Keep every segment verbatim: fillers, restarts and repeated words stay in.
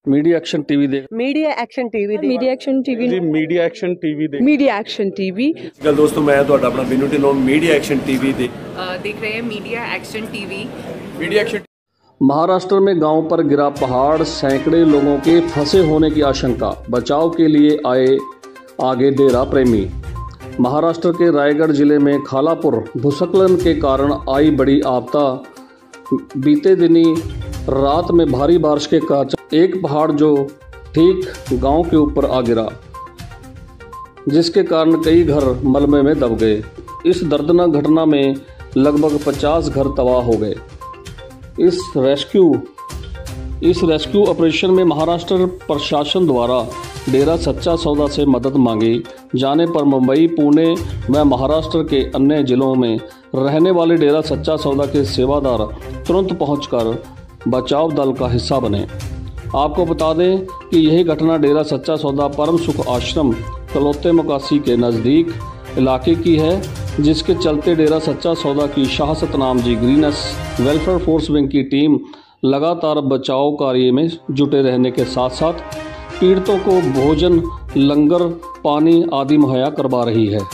Media action TV देख media action TV देख media action TV ji media action TV ਦੇ media action TV ਗੱਲ ਦੋਸਤੋ ਮੈਂ ਤੁਹਾਡਾ ਆਪਣਾ Binu Dhillon media action TV ਦੇ अ, देख रहे हैं media action TV. Media action Maharashtra में गांव पर गिरा पहाड़, सैकड़े लोगों के फंसे होने की आशंका, बचाव के लिए आए आगे डेरा प्रेमी। महाराष्ट्र के रायगढ़ जिले में खालापुर भूस्खलन के कारण आई बड़ी आपदा। बीते दिनी रात में भारी बारिश के कारण एक पहाड़ जो ठीक गांव के ऊपर आ गिरा, जिसके कारण कई घर मलबे में दब गए। इस दर्दनाक घटना में लगभग पचास घर तबाह हो गए। इस रेस्क्यू इस रेस्क्यू ऑपरेशन में महाराष्ट्र प्रशासन द्वारा डेरा सच्चा सौदा से मदद मांगी जाने पर मुंबई, पुणे व महाराष्ट्र के अन्य जिलों में रहने वाले डेरा सच्चा सौदा के सेवादार तुरंत पहुंचकर बचाव दल का हिस्सा बने। आपको बता दें कि यही घटना डेरा सच्चा सौदा परम सुख आश्रम कलौते मुकासी के नज़दीक इलाके की है, जिसके चलते डेरा सच्चा सौदा की Shah Satnam ji green S welfare force wing की टीम लगातार बचाव कार्य में जुटे रहने के साथ साथ पीड़ितों को भोजन, लंगर, पानी आदि मुहैया करवा रही है।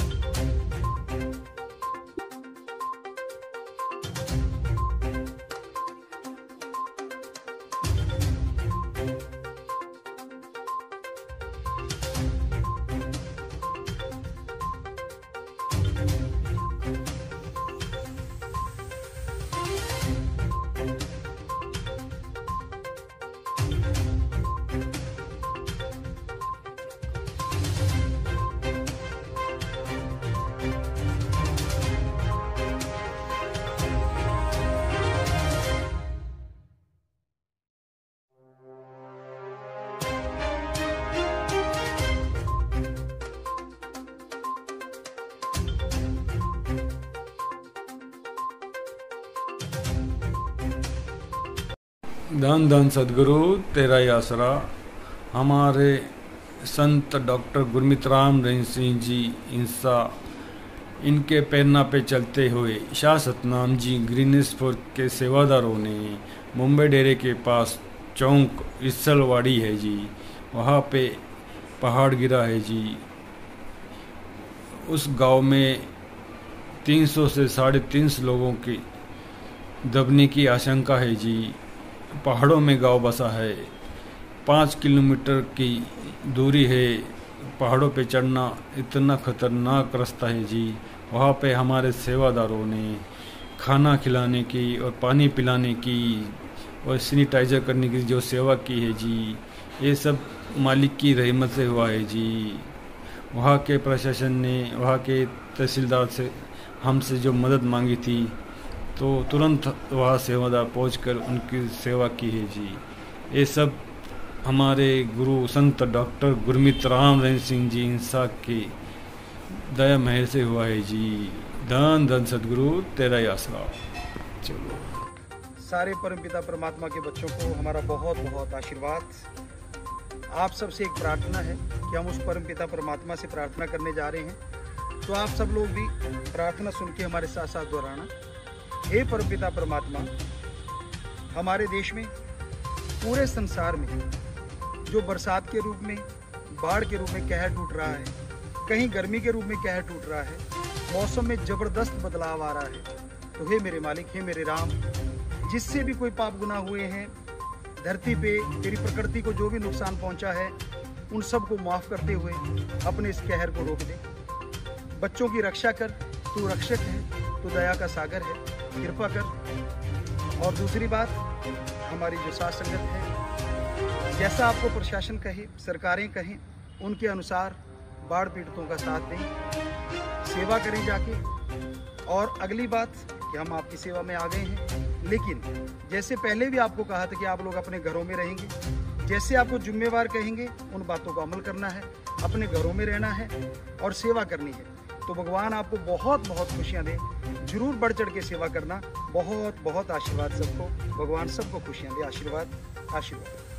धन धन सदगुरु तेरा ही आसरा। हमारे संत डॉक्टर गुरमीत राम रहीम सिंह जी इंसा, इनके प्रेरणा पे चलते हुए शाह सतनाम जी ग्रीनिस फोर्स के सेवादारों ने मुंबई डेरे के पास चौक इसलवाड़ी है जी, वहाँ पे पहाड़ गिरा है जी। उस गांव में तीन सौ से साढ़े तीन सौ लोगों की दबने की आशंका है जी। पहाड़ों में गांव बसा है, पाँच किलोमीटर की दूरी है। पहाड़ों पे चढ़ना इतना खतरनाक रास्ता है जी। वहाँ पे हमारे सेवादारों ने खाना खिलाने की और पानी पिलाने की और सैनिटाइजर करने की जो सेवा की है जी, ये सब मालिक की रहमत से हुआ है जी। वहाँ के प्रशासन ने, वहाँ के तहसीलदार से हमसे जो मदद मांगी थी, तो तुरंत वहाँ सेवादार पहुंचकर उनकी सेवा की है जी। ये सब हमारे गुरु संत डॉक्टर गुरमीत राम रहीम सिंह जी इंसा की दया मेहर से हुआ है जी। धन धन सदगुरु तेरा ही आसरा। चलो, सारे परमपिता परमात्मा के बच्चों को हमारा बहुत बहुत आशीर्वाद। आप सबसे एक प्रार्थना है कि हम उस परमपिता परमात्मा से प्रार्थना करने जा रहे हैं, तो आप सब लोग भी प्रार्थना सुन के हमारे साथ साथ दोहराना। हे परमपिता परमात्मा, हमारे देश में, पूरे संसार में जो बरसात के रूप में, बाढ़ के रूप में कहर टूट रहा है, कहीं गर्मी के रूप में कहर टूट रहा है, मौसम में जबरदस्त बदलाव आ रहा है, तो हे मेरे मालिक, हे मेरे राम, जिससे भी कोई पाप गुनाह हुए हैं धरती पे, तेरी प्रकृति को जो भी नुकसान पहुंचा है, उन सब को माफ करते हुए अपने इस कहर को रोक दे। बच्चों की रक्षा कर, तू रक्षक है, तू दया का सागर है, कृपा कर। और दूसरी बात, हमारी जो साथ संगत है, जैसा आपको प्रशासन कहे, सरकारें कहें, उनके अनुसार बाढ़ पीड़ितों का साथ दें, सेवा करें जाके। और अगली बात कि हम आपकी सेवा में आ गए हैं, लेकिन जैसे पहले भी आपको कहा था कि आप लोग अपने घरों में रहेंगे, जैसे आपको जिम्मेवार कहेंगे उन बातों को अमल करना है, अपने घरों में रहना है और सेवा करनी है। तो भगवान आपको बहुत बहुत खुशियाँ दे, जरूर बढ़ चढ़ के सेवा करना। बहुत बहुत आशीर्वाद सबको, भगवान सबको खुशियाँ दे। आशीर्वाद आशीर्वाद।